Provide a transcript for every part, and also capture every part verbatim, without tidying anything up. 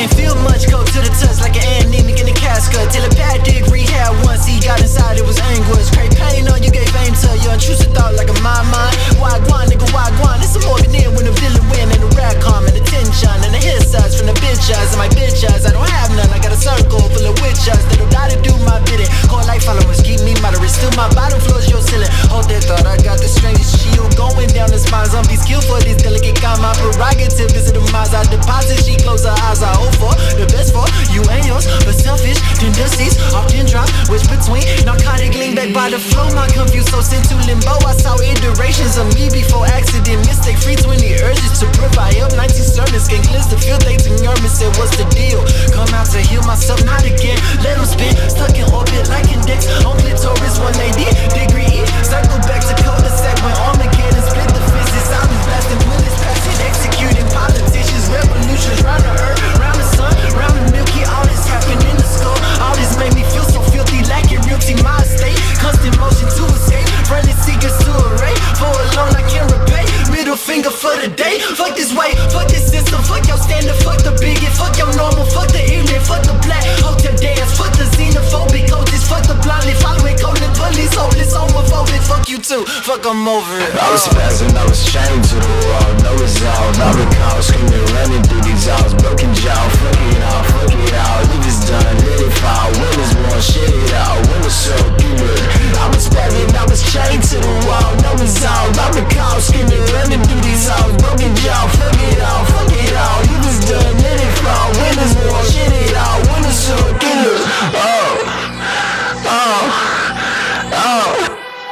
ain't feel much, cold to the touch like an anemic in a casket. Telepathic rehab once he got inside, it was anguish. Great pain on you, gave fame to your intrusive thought like a mind mind. Wagwan, nigga, wagwan. It's a Morgan in when the villain win and the rat calm and the tension and the hit sides from the bitch eyes and my bitch eyes. I don't have none, I got a circle full of witch eyes that'll die to do my bidding. Core like followers, keep me moderate. Still my bottom floors, your ceiling. Hold that thought, I got the strangest shield going down the spine. Zombies kill for this delicate kind. My prerogative is a demise. I deposit, she close her eyes. I hope for the best for you and yours, but selfish tendencies often drop. Which between narcotic lean back by the flow, my confused so sent to limbo. I saw iterations of me before accident, mistake free. Twenty urges to provide up, nineteen sermons, gang cleanse the field. They to Nerman said, what's the deal? Come out to heal myself, not again. Let them spin, stuck in orbit like index on clitoris one eighty degree E. Circle back to cul-de-sac when Armageddon split the fences. I was blasting bullets, passing, executing politicians, revolutions round the earth, round the sun, round the milky. All this happened in the skull. All this made me feel so filthy, lacking realty. My estate, constant motion to escape, friendly seekers to array. For a loan I can't repay. Middle finger for the day. Fuck this way, fuck this system, fuck your standard, fuck the bigot, fuck your normal, fuck the ignorant, fuck the black hotel dance, fuck the xenophobic coaches, fuck the blindly following code and police hopeless, homophobic. Fuck you too, fuck I'm over it. I was spazzing, I was chained to the wall, no resolve. I recall screaming, running through these halls, broken jaw. Fuck it out, fuck it out, leave it's done, let it fall. Winners won, shit it out, winners so good. I was spazzing, I was chained to the wall, no resolve. I recall screaming, running through these halls, broken jaw. Fuck it out, fuck it out, leave it's done, let it fall. Winners won, shit it out, winners so good. Oh, oh, oh.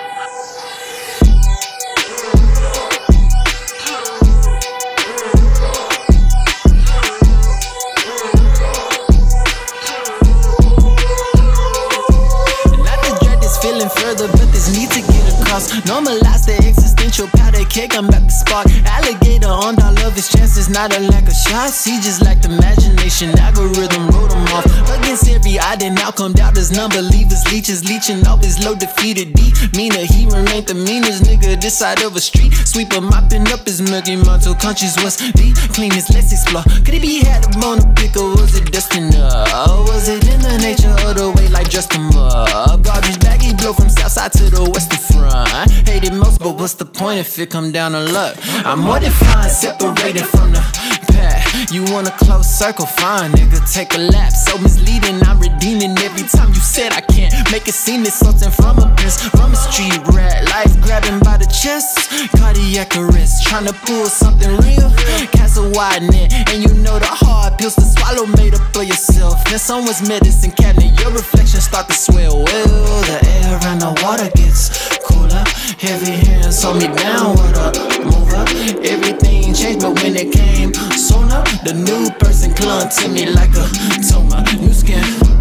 Further, but there's need to get across. Normalize the existential powder cake, I'm about to spark. Alligator on all of his chances, not a lack of shots. He just lacked imagination, algorithm wrote him off. Against every odd and outcome, doubters, non-believers, leeches, leeching all his low defeated deep. Meaner, he remained the meanest nigga this side of a street. Sweeper mopping up his murky mental conscious was deep. Cleanest, let's explore. Could it be had a bone to pick or was it destined? Or was it in the nature of the way life dressed him up? Garbage baggy blow from south side to the western front. Hated most, but what's the point if it come down to luck? I'm more than fine, separated from the pack. You want a close circle, fine, nigga, take a lap. So misleading, I'm redeeming every time you said I can't make it seem it's something from a prince, from a street rat. Life grabbing by the chest, cardiac arrest, trying to pull something real. Cast a wide net, and you know the hard pills to swallow made up for yourself. In someone's medicine cabinet, your reflection start to swell. Well, the air and the water gets cooler. Heavy hands hold me down with a move up. Everything changed, but when it came sooner, the new person clung to me like a tumor. New skin.